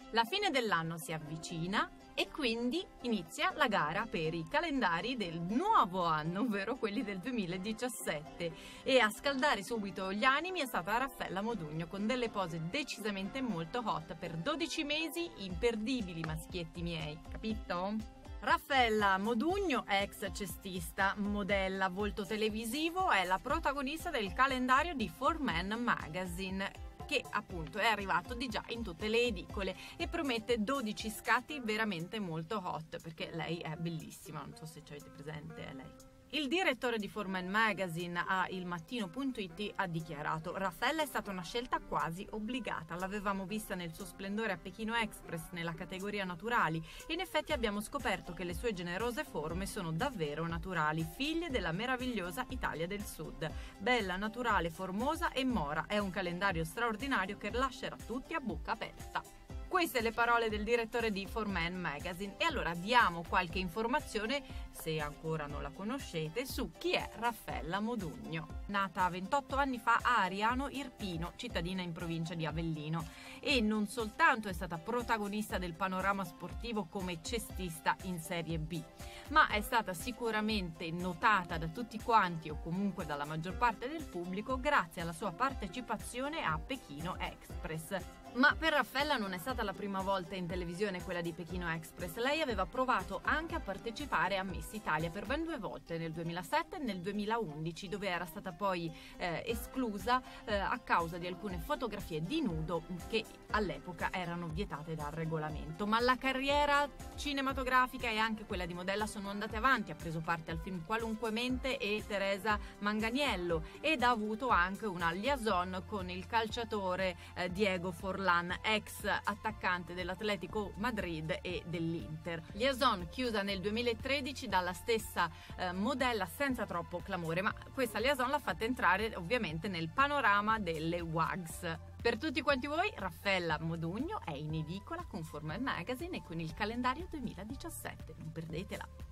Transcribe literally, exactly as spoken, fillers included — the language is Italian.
La fine dell'anno si avvicina e quindi inizia la gara per i calendari del nuovo anno, ovvero quelli del duemiladiciassette, e a scaldare subito gli animi è stata Raffaella Modugno con delle pose decisamente molto hot per dodici mesi imperdibili, maschietti miei, capito? Raffaella Modugno, ex cestista, modella, volto televisivo, è la protagonista del calendario di four men Magazine, che appunto è arrivato di già in tutte le edicole e promette dodici scatti veramente molto hot, perché lei è bellissima, non so se ci avete presente, è lei. Il direttore di four men Magazine a il mattino punto it ha dichiarato: Raffaella è stata una scelta quasi obbligata, l'avevamo vista nel suo splendore a Pechino Express nella categoria naturali e in effetti abbiamo scoperto che le sue generose forme sono davvero naturali, figlie della meravigliosa Italia del Sud. Bella, naturale, formosa e mora, è un calendario straordinario che lascerà tutti a bocca aperta. Queste le parole del direttore di four men Magazine, e allora diamo qualche informazione, se ancora non la conoscete, su chi è Raffaella Modugno. Nata ventotto anni fa a Ariano Irpino, cittadina in provincia di Avellino, e non soltanto è stata protagonista del panorama sportivo come cestista in Serie B, ma è stata sicuramente notata da tutti quanti, o comunque dalla maggior parte del pubblico, grazie alla sua partecipazione a Pechino Express. Ma per Raffaella non è stata la prima volta in televisione quella di Pechino Express. Lei aveva provato anche a partecipare a Miss Italia per ben due volte, nel duemilasette e nel duemilaundici, dove era stata poi eh, esclusa eh, a causa di alcune fotografie di nudo che all'epoca erano vietate dal regolamento. Ma la carriera cinematografica e anche quella di modella sono andate avanti. Ha preso parte al film Qualunquemente e Teresa Manganiello ed ha avuto anche una liaison con il calciatore eh, Diego Forlán, ex attaccante dell'Atletico Madrid e dell'Inter. Liaison chiusa nel duemilatredici dalla stessa eh, modella senza troppo clamore, ma questa liaison l'ha fatta entrare ovviamente nel panorama delle W A G S. Per tutti quanti voi, Raffaella Modugno è in edicola con four men Magazine e con il calendario duemiladiciassette, non perdetela!